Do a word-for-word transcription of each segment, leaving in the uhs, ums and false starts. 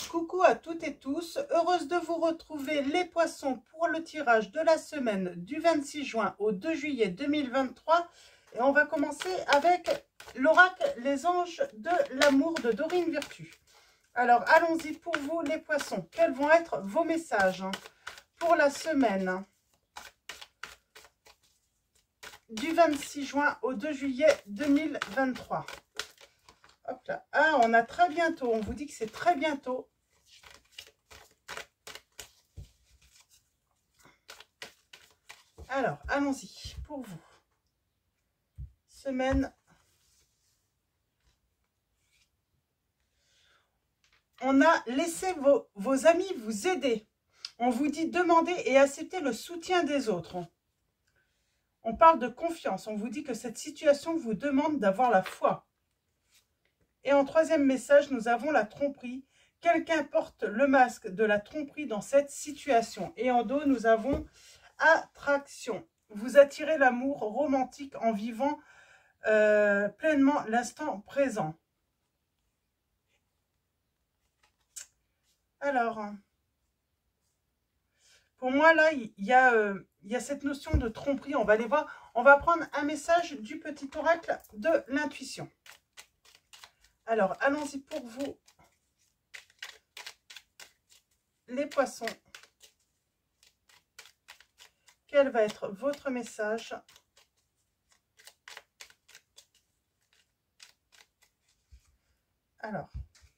Coucou à toutes et tous, heureuse de vous retrouver les poissons pour le tirage de la semaine du vingt-six juin au deux juillet deux mille vingt-trois. Et on va commencer avec l'oracle Les Anges de l'amour de Dorine Virtue. Alors allons-y pour vous les poissons, quels vont être vos messages pour la semaine du vingt-six juin au deux juillet deux mille vingt-trois. Hop là. Ah, on a très bientôt, on vous dit que c'est très bientôt. Alors, allons-y pour vous. Semaine. On a laissé vos, vos amis vous aider. On vous dit demander et accepter le soutien des autres. On parle de confiance. On vous dit que cette situation vous demande d'avoir la foi. Et en troisième message, nous avons la tromperie. Quelqu'un porte le masque de la tromperie dans cette situation. Et en dos, nous avons attraction. Vous attirez l'amour romantique en vivant euh, pleinement l'instant présent. Alors, pour moi, là, il y a, euh, il y a cette notion de tromperie. On va aller voir. On va prendre un message du petit oracle de l'intuition. Alors, allons-y pour vous, les poissons. Quel va être votre message? Alors,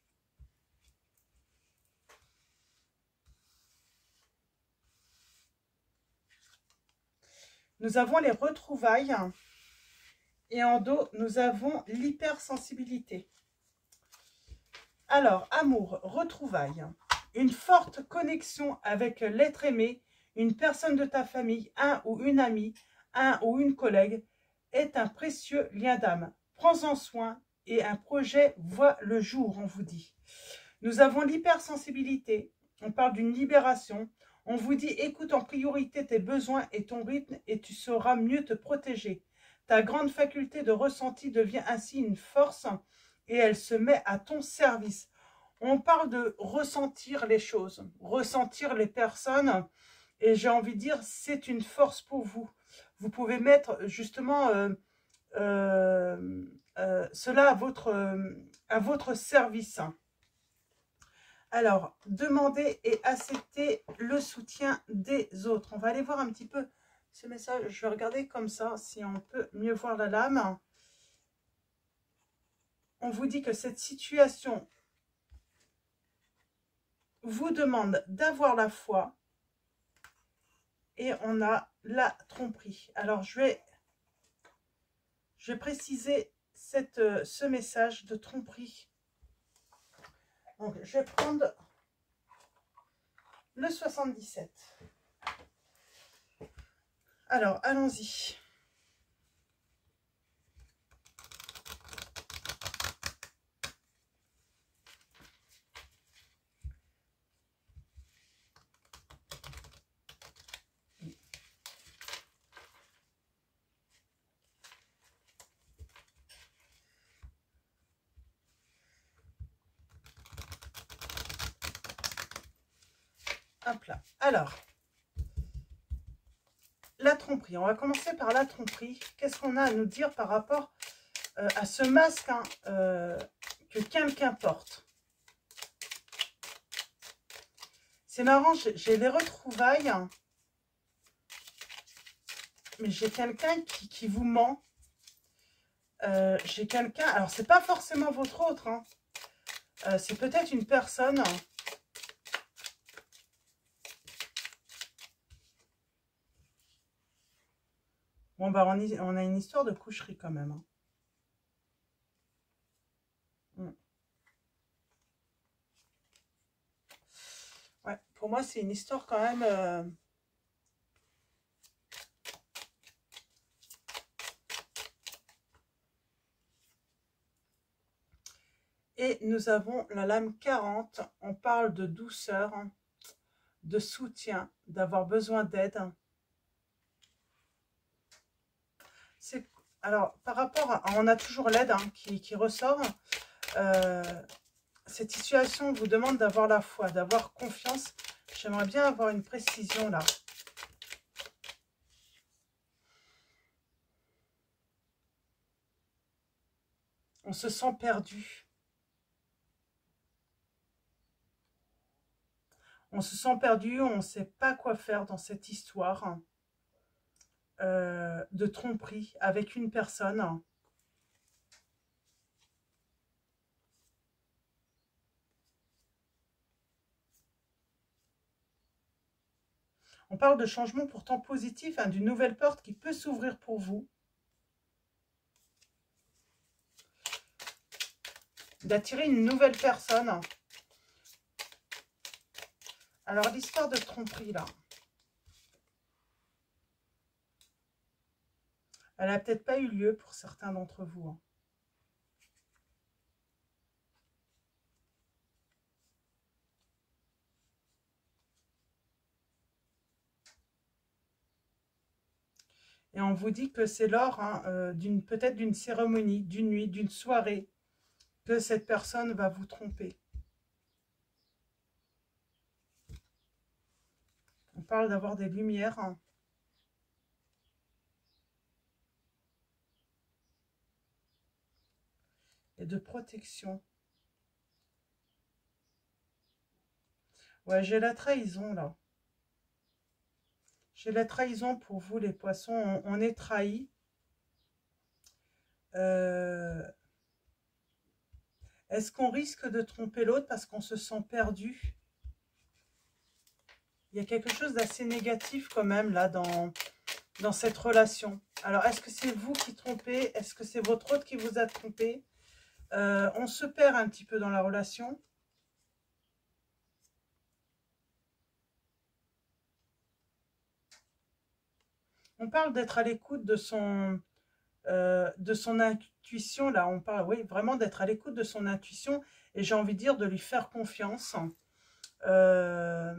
nous avons les retrouvailles et en dos, nous avons l'hypersensibilité. Alors, amour, retrouvailles, une forte connexion avec l'être aimé, une personne de ta famille, un ou une amie, un ou une collègue, est un précieux lien d'âme. Prends-en soin et un projet voit le jour, on vous dit. Nous avons l'hypersensibilité, on parle d'une libération. On vous dit, écoute en priorité tes besoins et ton rythme et tu sauras mieux te protéger. Ta grande faculté de ressenti devient ainsi une force et elle se met à ton service. On parle de ressentir les choses, ressentir les personnes. Et j'ai envie de dire, c'est une force pour vous. Vous pouvez mettre justement euh, euh, euh, cela à votre, euh, à votre service. Alors, demandez et acceptez le soutien des autres. On va aller voir un petit peu ce message. Je vais regarder comme ça, si on peut mieux voir la lame. On vous dit que cette situation vous demande d'avoir la foi. Et on a la tromperie. Alors, je vais, je vais préciser cette, ce message de tromperie. Donc, je vais prendre le soixante-dix-sept. Alors, allons-y. Hop là. Alors, la tromperie. On va commencer par la tromperie. Qu'est-ce qu'on a à nous dire par rapport euh, à ce masque hein, euh, que quelqu'un porte? C'est marrant, j'ai les retrouvailles, hein, mais j'ai quelqu'un qui, qui vous ment. Euh, j'ai quelqu'un, alors c'est pas forcément votre autre, hein, euh, c'est peut-être une personne... Hein, bon, bah, on, y, on a une histoire de coucherie quand même. Hein. Mm. Ouais, pour moi, c'est une histoire quand même... Euh... Et nous avons la lame quarante. On parle de douceur, de soutien, d'avoir besoin d'aide. C'est alors, par rapport à... On a toujours l'aide hein, qui, qui ressort. Euh, cette situation vous demande d'avoir la foi, d'avoir confiance. J'aimerais bien avoir une précision là. On se sent perdu. On se sent perdu, on ne sait pas quoi faire dans cette histoire euh, de tromperie avec une personne. On parle de changement pourtant positif, hein, d'une nouvelle porte qui peut s'ouvrir pour vous. D'attirer une nouvelle personne. Alors, l'histoire de tromperie, là. Elle n'a peut-être pas eu lieu pour certains d'entre vous. Hein. Et on vous dit que c'est lors hein, euh, d'une peut-être d'une cérémonie, d'une nuit, d'une soirée, que cette personne va vous tromper. On parle d'avoir des lumières. Hein. Et de protection. Ouais, j'ai la trahison là. J'ai la trahison pour vous les poissons. On, on est trahis. Euh... Est-ce qu'on risque de tromper l'autre parce qu'on se sent perdu? Il y a quelque chose d'assez négatif quand même là dans, dans cette relation. Alors, est-ce que c'est vous qui trompez? Est-ce que c'est votre autre qui vous a trompé? euh, On se perd un petit peu dans la relation. On parle d'être à l'écoute de son, euh, de son intuition. Là, on parle, oui, vraiment d'être à l'écoute de son intuition. Et j'ai envie de dire de lui faire confiance. Euh...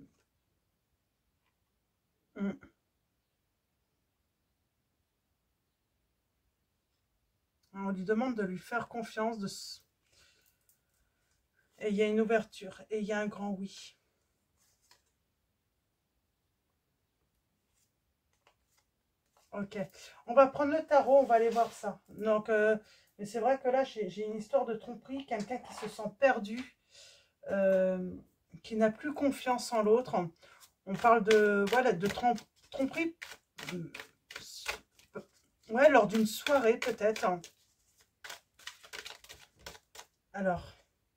On lui demande de lui faire confiance. De... Et il y a une ouverture. Et il y a un grand oui. Ok. On va prendre le tarot. On va aller voir ça. Donc, euh, mais c'est vrai que là, j'ai une histoire de tromperie. Quelqu'un qui se sent perdu. Euh, qui n'a plus confiance en l'autre. On parle de, voilà, de tromperie. Ouais, lors d'une soirée peut-être. Alors.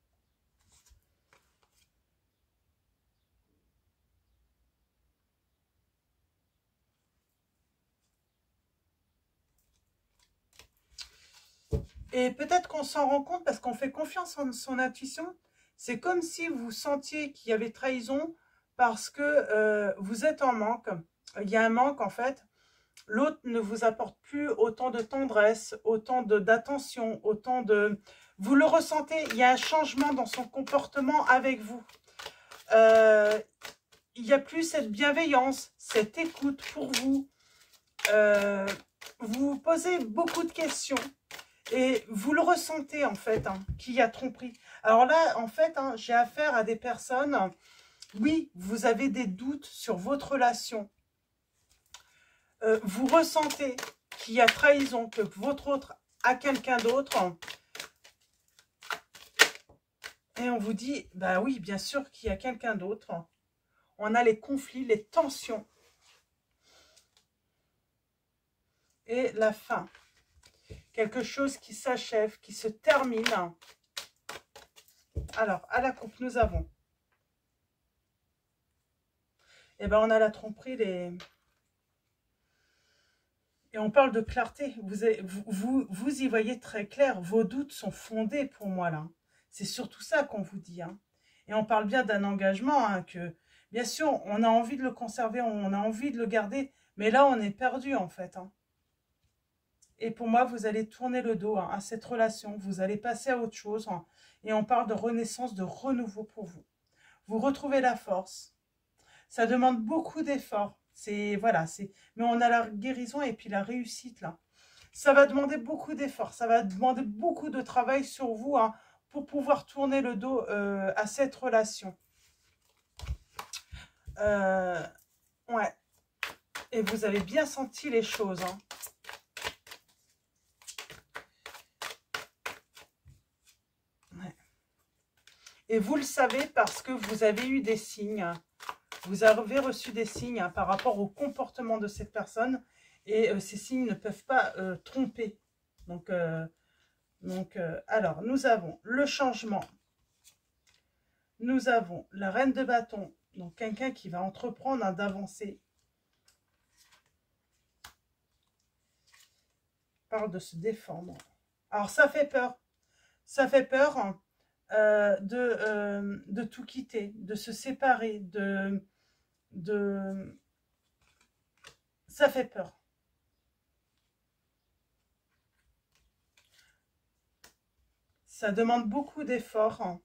Et peut-être qu'on s'en rend compte parce qu'on fait confiance en son intuition. C'est comme si vous sentiez qu'il y avait trahison parce que euh, vous êtes en manque. Il y a un manque en fait. L'autre ne vous apporte plus autant de tendresse, autant d'attention, autant de... Vous le ressentez, il y a un changement dans son comportement avec vous. Euh, il n'y a plus cette bienveillance, cette écoute pour vous. Euh, vous vous posez beaucoup de questions. Et vous le ressentez en fait, hein, qu'il y a tromperie. Alors là, en fait, hein, j'ai affaire à des personnes, oui, vous avez des doutes sur votre relation. Euh, vous ressentez qu'il y a trahison, que votre autre a quelqu'un d'autre. Et on vous dit, bah oui, bien sûr qu'il y a quelqu'un d'autre. On a les conflits, les tensions. Et la fin. Quelque chose qui s'achève, qui se termine. Alors, à la coupe, nous avons. Eh bien, on a la tromperie, les... Et on parle de clarté. Vous, avez, vous, vous, vous y voyez très clair. Vos doutes sont fondés pour moi, là. C'est surtout ça qu'on vous dit. Hein. Et on parle bien d'un engagement, hein, que, bien sûr, on a envie de le conserver, on a envie de le garder. Mais là, on est perdu, en fait. Hein. Et pour moi, vous allez tourner le dos hein, à cette relation. Vous allez passer à autre chose. Hein, et on parle de renaissance, de renouveau pour vous. Vous retrouvez la force. Ça demande beaucoup d'efforts. C'est voilà, c'est. Mais on a la guérison et puis la réussite là. Ça va demander beaucoup d'efforts. Ça va demander beaucoup de travail sur vous hein, pour pouvoir tourner le dos euh, à cette relation. Euh, ouais. Et vous avez bien senti les choses. Hein. Ouais. Et vous le savez parce que vous avez eu des signes. Vous avez reçu des signes hein, par rapport au comportement de cette personne. Et euh, ces signes ne peuvent pas euh, tromper. Donc, euh, donc euh, alors, nous avons le changement. Nous avons la reine de bâton. Donc, quelqu'un qui va entreprendre hein, d'avancer. Parle de se défendre. Alors, ça fait peur. Ça fait peur hein, euh, de, euh, de tout quitter, de se séparer, de... de... Ça fait peur. Ça demande beaucoup d'efforts. Hein.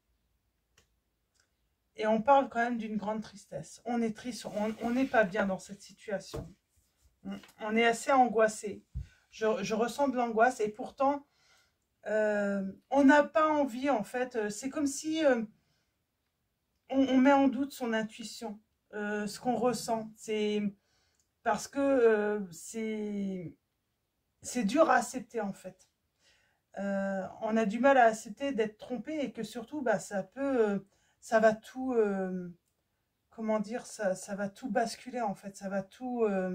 Et on parle quand même d'une grande tristesse. On est triste, on n'est pas bien dans cette situation. On est assez angoissé. Je, je ressens de l'angoisse et pourtant, euh, on n'a pas envie en fait. C'est comme si euh, on, on met en doute son intuition, euh, ce qu'on ressent. C'est parce que euh, c'est c'est dur à accepter en fait. Euh, on a du mal à accepter d'être trompé et que surtout, bah, ça peut, euh, ça va tout, euh, comment dire, ça, ça va tout basculer en fait, ça va tout. Euh,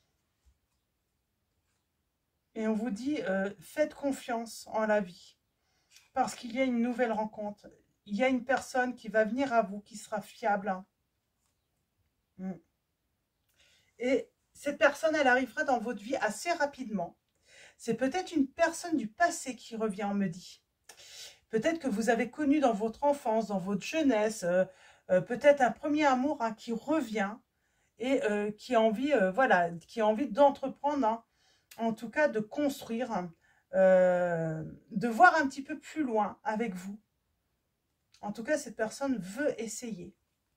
et on vous dit, euh, faites confiance en la vie parce qu'il y a une nouvelle rencontre. Il y a une personne qui va venir à vous, qui sera fiable. Hein. Mm. Et cette personne, elle arrivera dans votre vie assez rapidement. C'est peut-être une personne du passé qui revient, on me dit. Peut-être que vous avez connu dans votre enfance, dans votre jeunesse, euh, euh, peut-être un premier amour hein, qui revient et euh, qui a envie, euh, voilà, qui a envie d'entreprendre, hein, en tout cas de construire, hein, euh, de voir un petit peu plus loin avec vous. En tout cas, cette personne veut essayer.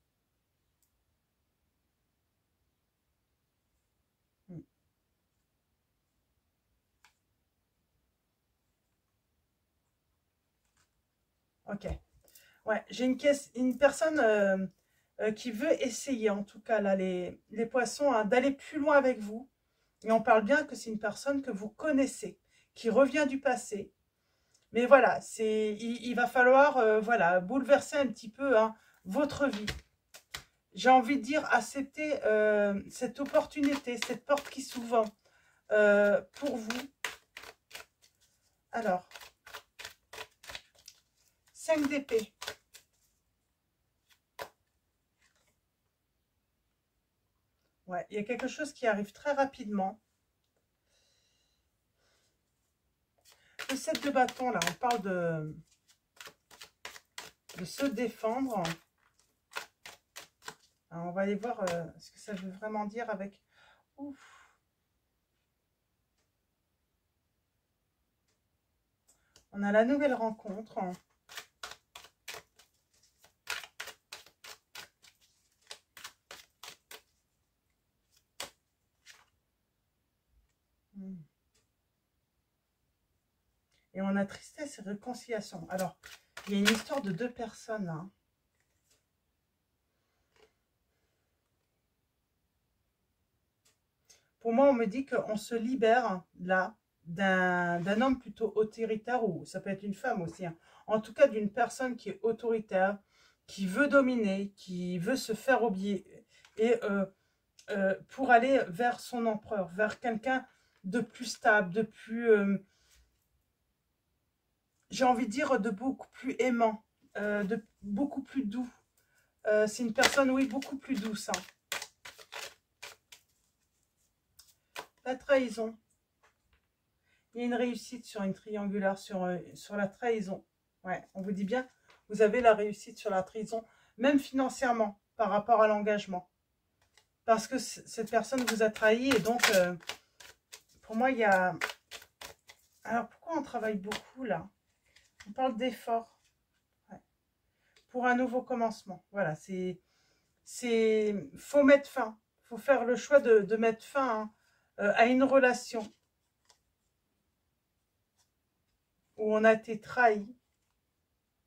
Ok. Ouais, j'ai une, caisse, une personne euh, euh, qui veut essayer, en tout cas, là, les, les poissons, hein, d'aller plus loin avec vous. Et on parle bien que c'est une personne que vous connaissez, qui revient du passé. Mais voilà, c'est, il, il va falloir euh, voilà, bouleverser un petit peu hein, votre vie. J'ai envie de dire, accepter euh, cette opportunité, cette porte qui s'ouvre euh, pour vous. Alors, cinq d'épée. Ouais, il y a quelque chose qui arrive très rapidement. Le sept de bâton, là, on parle de, de se défendre. Alors, on va aller voir euh, ce que ça veut vraiment dire avec... Ouf. On a la nouvelle rencontre. Et on a tristesse et réconciliation. Alors, il y a une histoire de deux personnes. Hein. Pour moi, on me dit qu'on se libère, là, d'un homme plutôt autoritaire, ou ça peut être une femme aussi. Hein. En tout cas, d'une personne qui est autoritaire, qui veut dominer, qui veut se faire oublier. Et euh, euh, pour aller vers son empereur, vers quelqu'un de plus stable, de plus... Euh, j'ai envie de dire de beaucoup plus aimant, euh, de beaucoup plus doux. Euh, c'est une personne, oui, beaucoup plus douce. Hein. La trahison. Il y a une réussite sur une triangulaire, sur, euh, sur la trahison. Ouais, on vous dit bien, vous avez la réussite sur la trahison, même financièrement, par rapport à l'engagement. Parce que cette personne vous a trahi et donc, euh, pour moi, il y a... Alors, pourquoi on travaille beaucoup, là? On parle d'effort. Ouais. Pour un nouveau commencement. Voilà, c'est... Il faut mettre fin. Il faut faire le choix de, de mettre fin hein, euh, à une relation où on a été trahi.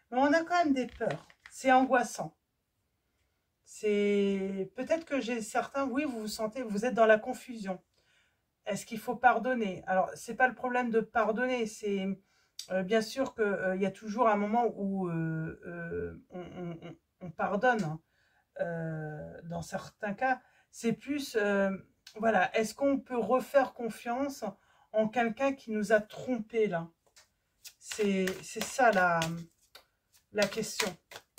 Mais on a quand même des peurs. C'est angoissant. C'est peut-être que j'ai certains, oui, vous vous sentez, vous êtes dans la confusion. Est-ce qu'il faut pardonner? Alors, c'est pas le problème de pardonner, c'est euh, bien sûr qu'il euh, y a toujours un moment où euh, euh, on, on, on, pardonne, hein, euh, dans certains cas. C'est plus, euh, voilà, est-ce qu'on peut refaire confiance en quelqu'un qui nous a trompés, là? C'est ça la, la question.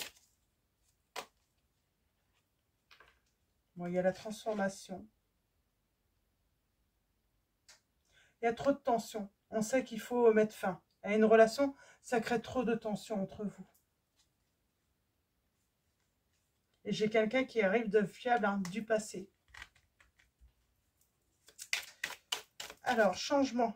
Bon, il y a la transformation. Il y a trop de tension. On sait qu'il faut mettre fin à une relation. Ça crée trop de tension entre vous. Et j'ai quelqu'un qui arrive de fiable, hein, du passé. Alors, changement.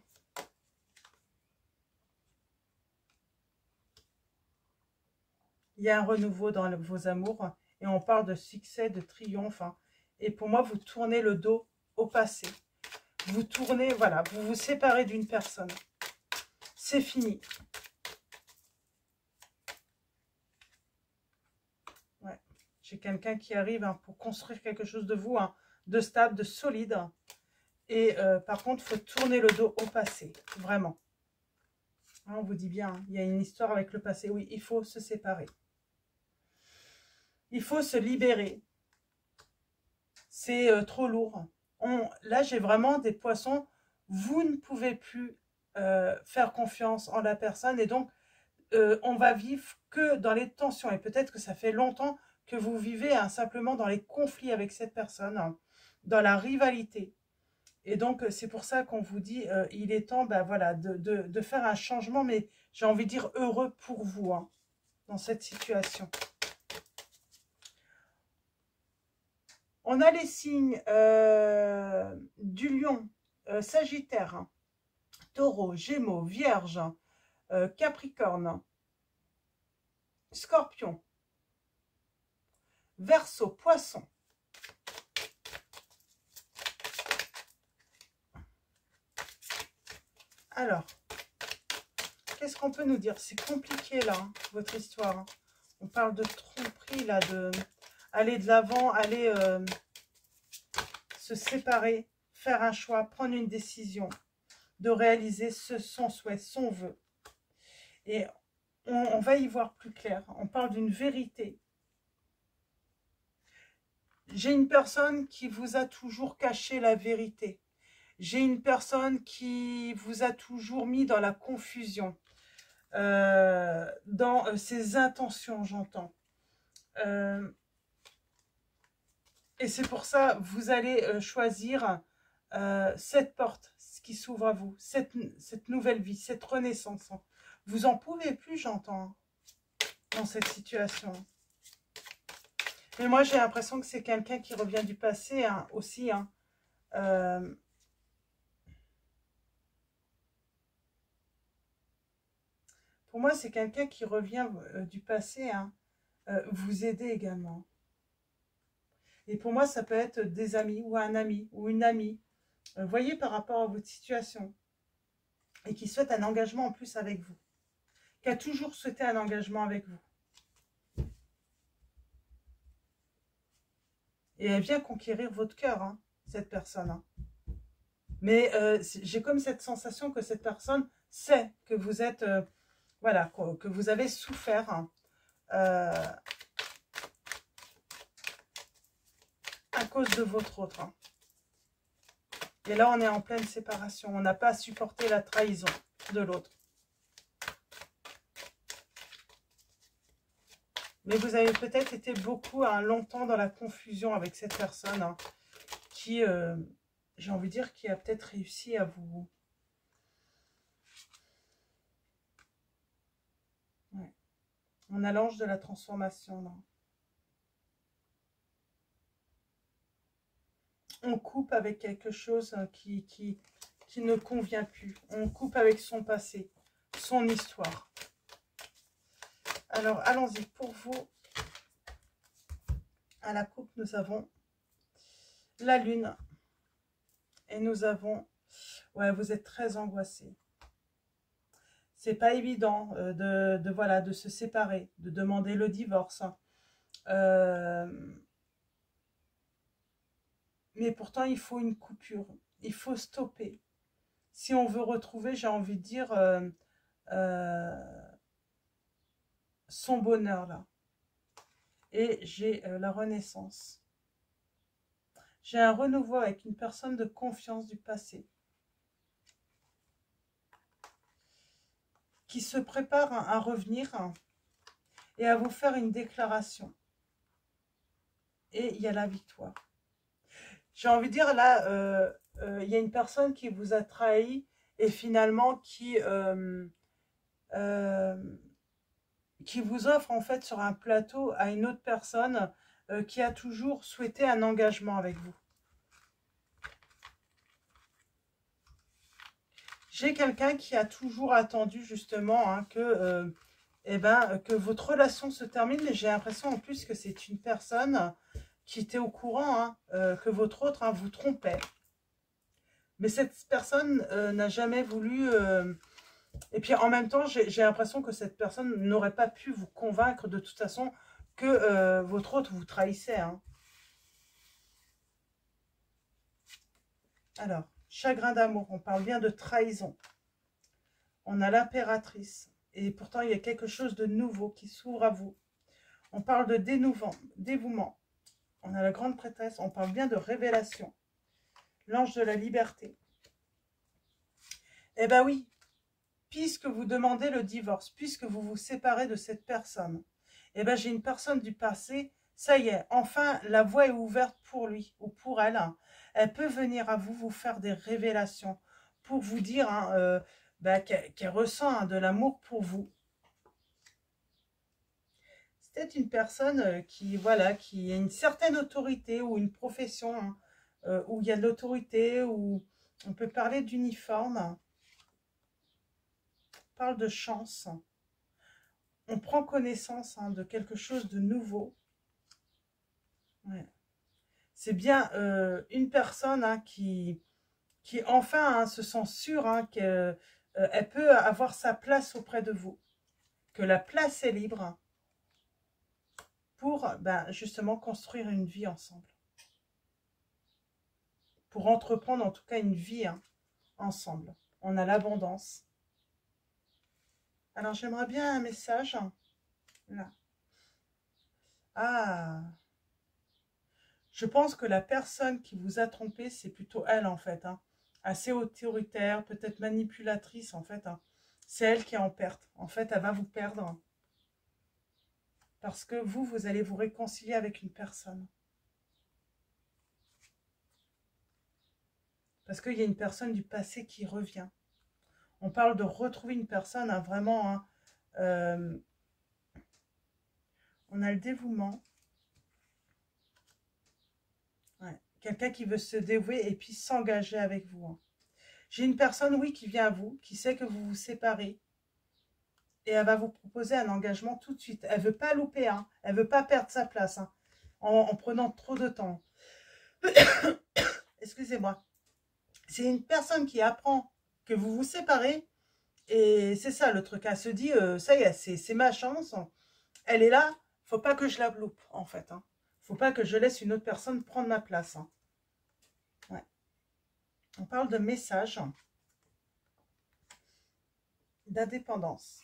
Il y a un renouveau dans le, vos amours. Et on parle de succès, de triomphe. Hein. Et pour moi, vous tournez le dos au passé. Vous tournez, voilà, vous vous séparez d'une personne. C'est fini. Ouais. J'ai quelqu'un qui arrive, hein, pour construire quelque chose de vous, hein, de stable, de solide. Et euh, par contre, il faut tourner le dos au passé, vraiment. Hein, on vous dit bien, hein, il y a une histoire avec le passé. Oui, il faut se séparer. Il faut se libérer. C'est euh, trop lourd. On, là, j'ai vraiment des poissons. Vous ne pouvez plus euh, faire confiance en la personne. Et donc, euh, on va vivre que dans les tensions. Et peut-être que ça fait longtemps que vous vivez, hein, simplement dans les conflits avec cette personne, hein, dans la rivalité. Et donc, c'est pour ça qu'on vous dit, euh, il est temps, ben, voilà, de, de, de faire un changement, mais j'ai envie de dire heureux pour vous, hein, dans cette situation. On a les signes euh, du lion, euh, sagittaire, hein, taureau, gémeaux, vierge, euh, capricorne, scorpion, verseau, poisson. Alors, qu'est-ce qu'on peut nous dire? C'est compliqué là, hein, votre histoire. Hein. On parle de tromperie là, de aller de l'avant, aller euh, se séparer, faire un choix, prendre une décision, de réaliser ce, son souhait, son vœu. Et on, on va y voir plus clair. On parle d'une vérité. J'ai une personne qui vous a toujours caché la vérité. J'ai une personne qui vous a toujours mis dans la confusion. Euh, dans euh, ses intentions, j'entends. Euh, et c'est pour ça, vous allez euh, choisir euh, cette porte qui s'ouvre à vous, cette, cette nouvelle vie, cette renaissance. Vous en pouvez plus, j'entends, dans cette situation. Mais moi, j'ai l'impression que c'est quelqu'un qui revient du passé, hein, aussi. Hein. Euh, pour moi, c'est quelqu'un qui revient euh, du passé, hein, euh, vous aider également. Et pour moi, ça peut être des amis ou un ami ou une amie. Euh, voyez par rapport à votre situation. Et qui souhaite un engagement en plus avec vous. Qui a toujours souhaité un engagement avec vous. Et elle vient conquérir votre cœur, hein, cette personne. Hein. Mais euh, j'ai comme cette sensation que cette personne sait que vous êtes, euh, voilà, que, que vous avez souffert. Hein, euh, à cause de votre autre. Hein. Et là, on est en pleine séparation. On n'a pas supporté la trahison de l'autre. Mais vous avez peut-être été beaucoup, hein, longtemps dans la confusion avec cette personne, hein, qui, euh, j'ai envie de dire, qui a peut-être réussi à vous... Ouais. On a l'ange de la transformation, là. On coupe avec quelque chose qui, qui, qui ne convient plus. On coupe avec son passé, son histoire. Alors, allons-y. Pour vous, à la coupe, nous avons la lune. Et nous avons... Ouais, vous êtes très angoissé. c'est pas évident euh, de, de, voilà, de se séparer, de demander le divorce. Euh, mais pourtant, il faut une coupure. Il faut stopper. Si on veut retrouver, j'ai envie de dire, euh, euh, son bonheur là. Et j'ai euh, la renaissance. J'ai un renouveau avec une personne de confiance du passé qui se prépare à, à revenir hein, et à vous faire une déclaration. Et il y a la victoire. J'ai envie de dire, là, euh, euh, il y a une personne qui vous a trahi et finalement qui, euh, euh, qui vous offre en fait sur un plateau à une autre personne euh, qui a toujours souhaité un engagement avec vous. J'ai quelqu'un qui a toujours attendu justement hein, que, euh, eh ben, que votre relation se termine, mais j'ai l'impression en plus que c'est une personne qui était au courant hein, euh, que votre autre hein, vous trompait. Mais cette personne euh, n'a jamais voulu... Euh, et puis en même temps, j'ai l'impression que cette personne n'aurait pas pu vous convaincre de toute façon que euh, votre autre vous trahissait. Hein. Alors, chagrin d'amour, on parle bien de trahison. On a l'impératrice. Et pourtant, il y a quelque chose de nouveau qui s'ouvre à vous. On parle de dénouement, dévouement. On a la grande prêtresse. On parle bien de révélation. L'ange de la liberté. Eh bien oui, puisque vous demandez le divorce, puisque vous vous séparez de cette personne, eh bien j'ai une personne du passé, ça y est, enfin la voie est ouverte pour lui ou pour elle. Hein. Elle peut venir à vous, vous faire des révélations pour vous dire hein, euh, bah, qu'elle qu'elle ressent hein, de l'amour pour vous. C'est peut-être une personne euh, qui, voilà, qui a une certaine autorité ou une profession hein, euh, où il y a de l'autorité, où on peut parler d'uniforme. On parle de chance. On prend connaissance hein, de quelque chose de nouveau. Ouais. C'est bien euh, une personne hein, qui, qui enfin hein, se sent sûre hein, qu'elle euh, peut avoir sa place auprès de vous. Que la place est libre pour ben, justement construire une vie ensemble. Pour entreprendre en tout cas une vie hein, ensemble. On a l'abondance. Alors j'aimerais bien un message. Là. Ah, je pense que la personne qui vous a trompé, c'est plutôt elle en fait. Hein. Assez autoritaire, peut-être manipulatrice en fait. Hein. C'est elle qui est en perte. En fait, elle va vous perdre. Parce que vous, vous allez vous réconcilier avec une personne. Parce qu'il y a une personne du passé qui revient. On parle de retrouver une personne, hein, vraiment. Hein, euh, on a le dévouement. Ouais. Quelqu'un qui veut se dévouer et puis s'engager avec vous. Hein. J'ai une personne, oui, qui vient à vous, qui sait que vous vous séparez. Et elle va vous proposer un engagement tout de suite. Elle ne veut pas louper, hein. Elle ne veut pas perdre sa place hein, en, en prenant trop de temps. Excusez-moi. C'est une personne qui apprend que vous vous séparez. Et c'est ça le truc. Elle se dit, euh, ça y est, c'est ma chance. Elle est là. Faut pas que je la loupe, en fait. Hein. Faut pas que je laisse une autre personne prendre ma place. Hein. Ouais. On parle de message d'indépendance.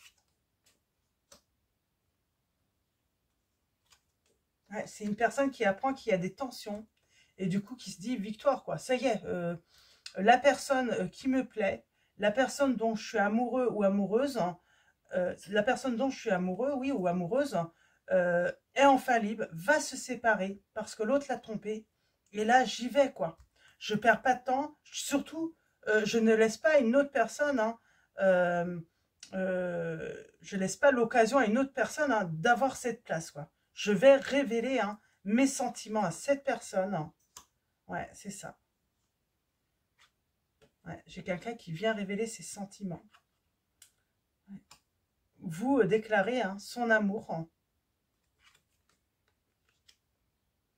Ouais, c'est une personne qui apprend qu'il y a des tensions et du coup qui se dit victoire, quoi. Ça y est, euh, la personne qui me plaît, la personne dont je suis amoureux ou amoureuse, euh, la personne dont je suis amoureux, oui, ou amoureuse, euh, est enfin libre, va se séparer parce que l'autre l'a trompé. Et là, j'y vais, quoi. Je perds pas de temps. Surtout, euh, je ne laisse pas une autre personne, hein, euh, euh, je laisse pas l'occasion à une autre personne hein, d'avoir cette place, quoi. Je vais révéler hein, mes sentiments à cette personne. Ouais, c'est ça. Ouais, j'ai quelqu'un qui vient révéler ses sentiments. Ouais. Vous euh, déclarez hein, son amour. Hein.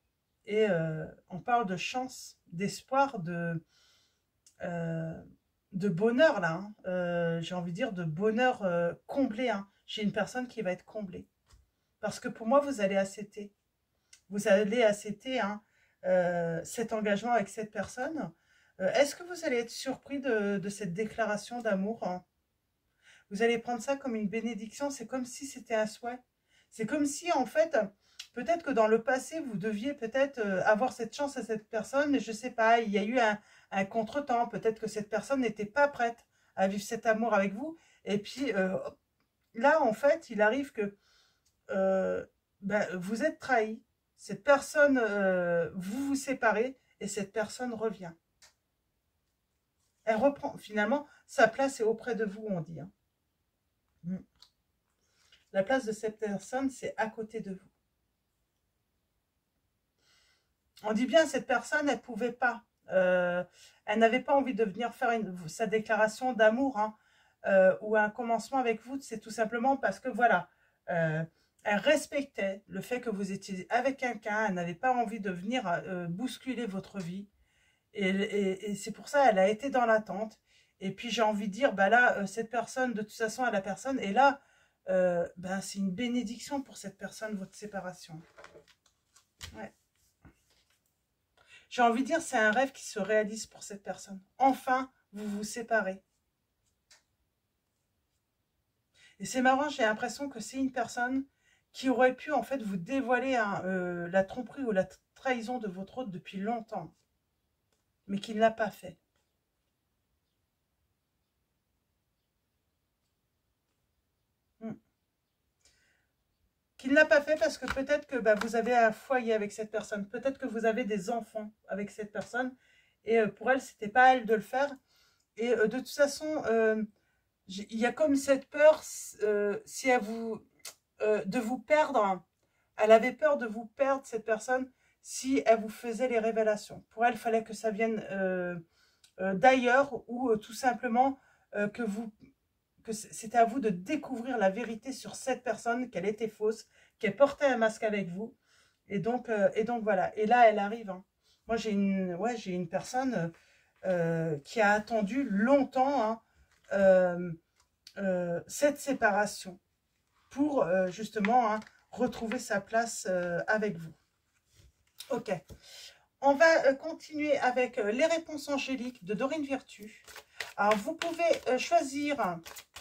Et euh, on parle de chance, d'espoir, de, euh, de bonheur là. Hein. Euh, J'ai envie de dire de bonheur euh, comblé. Hein. J'ai une personne qui va être comblée. Parce que pour moi, vous allez accepter. Vous allez accepter hein, euh, cet engagement avec cette personne. Euh, Est-ce que vous allez être surpris de, de cette déclaration d'amour hein? Vous allez prendre ça comme une bénédiction. C'est comme si c'était un souhait. C'est comme si, en fait, peut-être que dans le passé, vous deviez peut-être euh, avoir cette chance à cette personne, mais je ne sais pas, il y a eu un, un contretemps. Peut-être que cette personne n'était pas prête à vivre cet amour avec vous. Et puis, euh, là, en fait, il arrive que euh, ben, vous êtes trahi. Cette personne, euh, vous vous séparez et cette personne revient. Elle reprend, finalement, sa place est auprès de vous, on dit. Hein. La place de cette personne, c'est à côté de vous. On dit bien, cette personne, elle ne pouvait pas. Euh, elle n'avait pas envie de venir faire une, sa déclaration d'amour hein, euh, ou un commencement avec vous. C'est tout simplement parce que, voilà, euh, elle respectait le fait que vous étiez avec quelqu'un. Elle n'avait pas envie de venir euh, bousculer votre vie. Et, et, et c'est pour ça qu'elle a été dans l'attente. Et puis, j'ai envie de dire, bah là, euh, cette personne, de toute façon, à la personne, et là, euh, ben, c'est une bénédiction pour cette personne, votre séparation. Ouais. J'ai envie de dire, c'est un rêve qui se réalise pour cette personne. Enfin, vous vous séparez. Et c'est marrant, j'ai l'impression que c'est une personne qui aurait pu, en fait, vous dévoiler hein, euh, la tromperie ou la trahison de votre autre depuis longtemps. Mais qui ne l'a pas fait. Qui ne l'a pas fait parce que peut-être que bah, vous avez un foyer avec cette personne. Peut-être que vous avez des enfants avec cette personne. Et euh, pour elle, ce n'était pas à elle de le faire. Et euh, de toute façon, euh, il y a comme cette peur euh, si elle vous, euh, de vous perdre. Elle avait peur de vous perdre, cette personne, si elle vous faisait les révélations. Pour elle, il fallait que ça vienne euh, euh, d'ailleurs ou euh, tout simplement euh, que vous... que c'était à vous de découvrir la vérité sur cette personne, qu'elle était fausse, qu'elle portait un masque avec vous. Et donc, euh, et donc voilà. Et là, elle arrive. Hein. Moi, j'ai une, ouais, j'ai une personne euh, qui a attendu longtemps hein, euh, euh, cette séparation pour euh, justement hein, retrouver sa place euh, avec vous. Ok. On va euh, continuer avec euh, les réponses angéliques de Dorine Virtue. Alors, vous pouvez euh, choisir...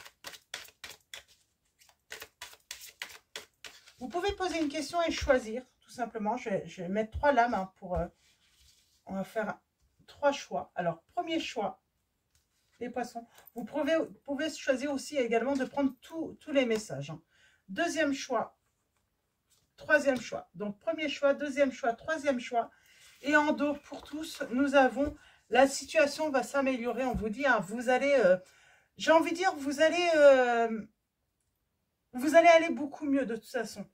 Vous pouvez poser une question et choisir, tout simplement. Je vais, je vais mettre trois lames hein, pour... Euh, on va faire trois choix. Alors, premier choix, les poissons. Vous pouvez, vous pouvez choisir aussi également de prendre tous les messages. Hein. Deuxième choix, troisième choix. Donc, premier choix, deuxième choix, troisième choix. Et en dos, pour tous, nous avons... La situation va s'améliorer, on vous dit. Hein, vous allez... Euh, j'ai envie de dire, vous allez... Euh, vous allez aller beaucoup mieux de toute façon.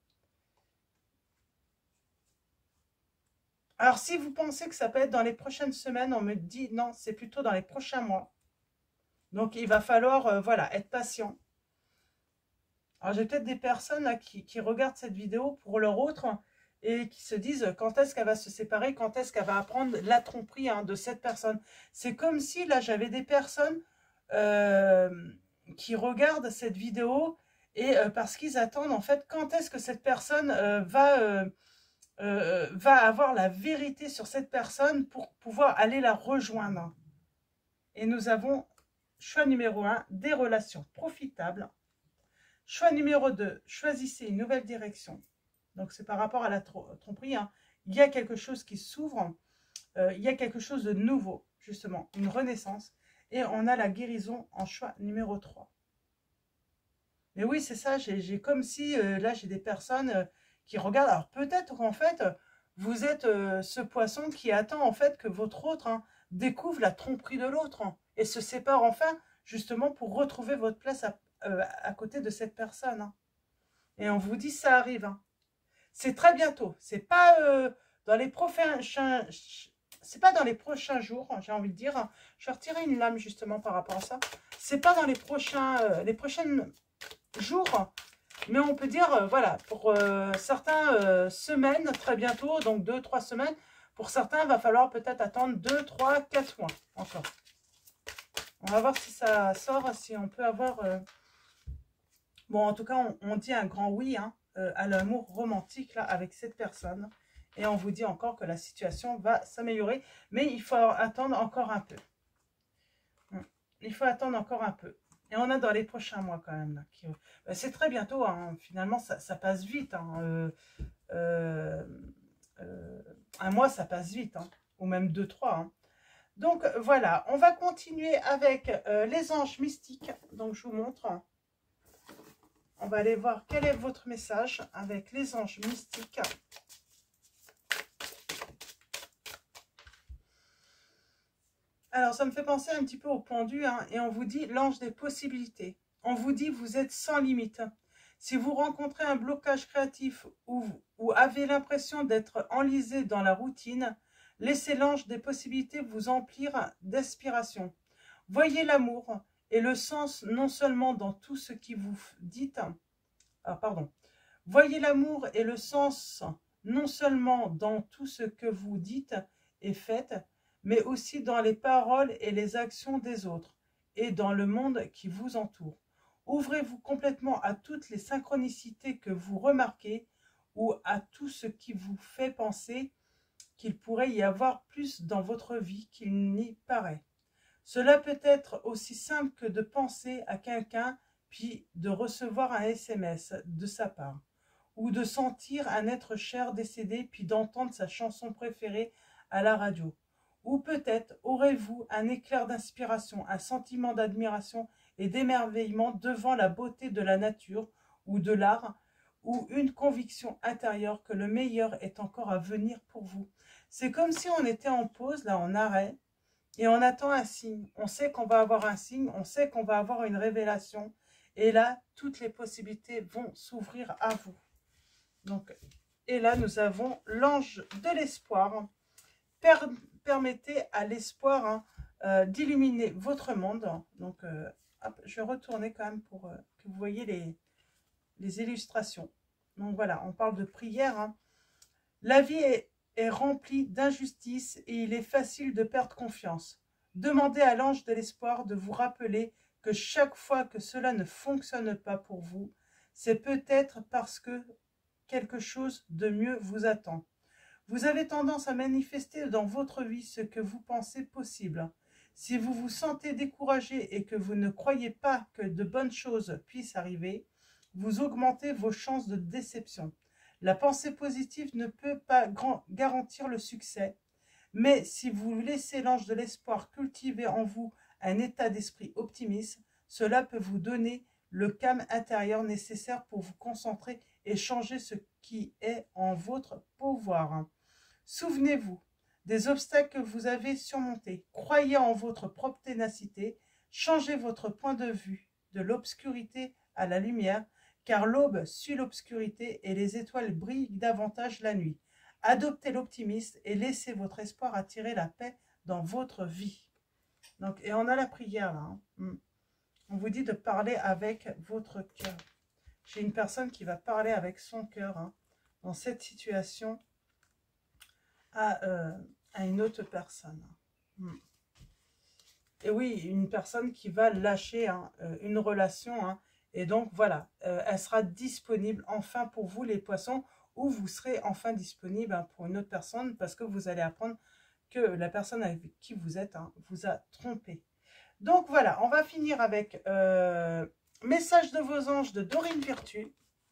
Alors, si vous pensez que ça peut être dans les prochaines semaines, on me dit non, c'est plutôt dans les prochains mois. Donc, il va falloir, euh, voilà, être patient. Alors, j'ai peut-être des personnes là, qui, qui regardent cette vidéo pour leur autre et qui se disent quand est-ce qu'elle va se séparer, quand est-ce qu'elle va apprendre la tromperie hein, de cette personne. C'est comme si, là, j'avais des personnes euh, qui regardent cette vidéo et euh, parce qu'ils attendent, en fait, quand est-ce que cette personne euh, va... Euh, Euh, va avoir la vérité sur cette personne pour pouvoir aller la rejoindre. Et nous avons choix numéro un, des relations profitables. Choix numéro deux, choisissez une nouvelle direction. Donc c'est par rapport à la tromperie. Hein. Il y a quelque chose qui s'ouvre, euh, il y a quelque chose de nouveau, justement, une renaissance. Et on a la guérison en choix numéro trois. Mais oui, c'est ça, j'ai comme si, euh, là j'ai des personnes... Euh, qui regarde. Alors peut-être qu'en fait, vous êtes euh, ce poisson qui attend en fait que votre autre hein, découvre la tromperie de l'autre hein, et se sépare enfin justement pour retrouver votre place à, euh, à côté de cette personne. Hein. Et on vous dit ça arrive. Hein. C'est très bientôt. C'est pas euh, dans les prochains, c'est pas dans les prochains jours. J'ai envie de dire. Hein. Je vais retirer une lame justement par rapport à ça. C'est pas dans les prochains, euh, les prochaines jours. Mais on peut dire, euh, voilà, pour euh, certains euh, semaines, très bientôt, donc deux, trois semaines. Pour certains, il va falloir peut-être attendre deux, trois, quatre mois encore. On va voir si ça sort, si on peut avoir... Euh... Bon, en tout cas, on, on dit un grand oui hein, euh, à l'amour romantique là avec cette personne. Et on vous dit encore que la situation va s'améliorer. Mais il faut attendre encore un peu. Il faut attendre encore un peu. Et on a dans les prochains mois quand même. Ben, c'est très bientôt. Hein. Finalement, ça, ça passe vite. Hein. Euh, euh, euh, un mois, ça passe vite. Hein. Ou même deux, trois. Hein. Donc, voilà. On va continuer avec euh, les anges mystiques. Donc, je vous montre. On va aller voir quel est votre message avec les anges mystiques. Alors, ça me fait penser un petit peu au pendu, hein, et on vous dit l'ange des possibilités. On vous dit vous êtes sans limite. Si vous rencontrez un blocage créatif ou, ou avez l'impression d'être enlisé dans la routine, laissez l'ange des possibilités vous emplir d'inspiration. Voyez l'amour et le sens non seulement dans tout ce qui vous dites, ah, pardon. Voyez l'amour et le sens non seulement dans tout ce que vous dites et faites, mais aussi dans les paroles et les actions des autres, et dans le monde qui vous entoure. Ouvrez-vous complètement à toutes les synchronicités que vous remarquez, ou à tout ce qui vous fait penser qu'il pourrait y avoir plus dans votre vie qu'il n'y paraît. Cela peut être aussi simple que de penser à quelqu'un, puis de recevoir un S M S de sa part, ou de sentir un être cher décédé, puis d'entendre sa chanson préférée à la radio. Ou peut-être aurez-vous un éclair d'inspiration, un sentiment d'admiration et d'émerveillement devant la beauté de la nature ou de l'art, ou une conviction intérieure que le meilleur est encore à venir pour vous. C'est comme si on était en pause, là en arrêt, et on attend un signe. On sait qu'on va avoir un signe, on sait qu'on va avoir une révélation, et là, toutes les possibilités vont s'ouvrir à vous. Donc, et là, nous avons l'ange de l'espoir. Per permettez à l'espoir hein, euh, d'illuminer votre monde. Donc, euh, hop, je vais retourner quand même pour euh, que vous voyez les, les illustrations. Donc voilà, on parle de prière. Hein. La vie est, est remplie d'injustices et il est facile de perdre confiance. Demandez à l'ange de l'espoir de vous rappeler que chaque fois que cela ne fonctionne pas pour vous, c'est peut-être parce que quelque chose de mieux vous attend. Vous avez tendance à manifester dans votre vie ce que vous pensez possible. Si vous vous sentez découragé et que vous ne croyez pas que de bonnes choses puissent arriver, vous augmentez vos chances de déception. La pensée positive ne peut pas garantir le succès, mais si vous laissez l'ange de l'espoir cultiver en vous un état d'esprit optimiste, cela peut vous donner le calme intérieur nécessaire pour vous concentrer et changer ce qui est en votre pouvoir. Souvenez-vous des obstacles que vous avez surmontés. Croyez en votre propre ténacité. Changez votre point de vue de l'obscurité à la lumière, car l'aube suit l'obscurité et les étoiles brillent davantage la nuit. Adoptez l'optimisme et laissez votre espoir attirer la paix dans votre vie. Donc, et on a la prière là. Hein. On vous dit de parler avec votre cœur. J'ai une personne qui va parler avec son cœur hein, dans cette situation. À, euh, à une autre personne. Hmm. Et oui, une personne qui va lâcher hein, une relation. Hein, et donc, voilà, euh, elle sera disponible enfin pour vous, les poissons, ou vous serez enfin disponible hein, pour une autre personne parce que vous allez apprendre que la personne avec qui vous êtes hein, vous a trompé. Donc, voilà, on va finir avec euh, Message de vos anges de Dorine Virtue.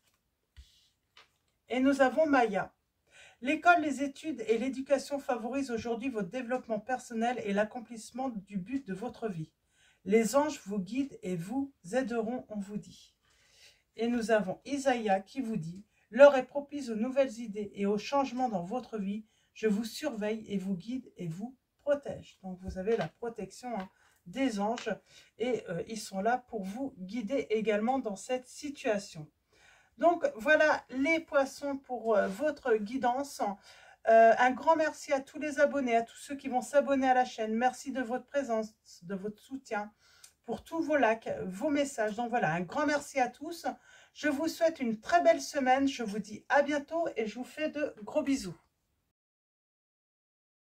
Et nous avons Maya. L'école, les études et l'éducation favorisent aujourd'hui votre développement personnel et l'accomplissement du but de votre vie. Les anges vous guident et vous aideront, on vous dit. Et nous avons Isaïe qui vous dit « L'heure est propice aux nouvelles idées et aux changements dans votre vie. Je vous surveille et vous guide et vous protège. » Donc vous avez la protection hein, des anges et euh, ils sont là pour vous guider également dans cette situation. Donc, voilà les poissons pour euh, votre guidance. Euh, un grand merci à tous les abonnés, à tous ceux qui vont s'abonner à la chaîne. Merci de votre présence, de votre soutien, pour tous vos likes, vos messages. Donc, voilà, un grand merci à tous. Je vous souhaite une très belle semaine. Je vous dis à bientôt et je vous fais de gros bisous.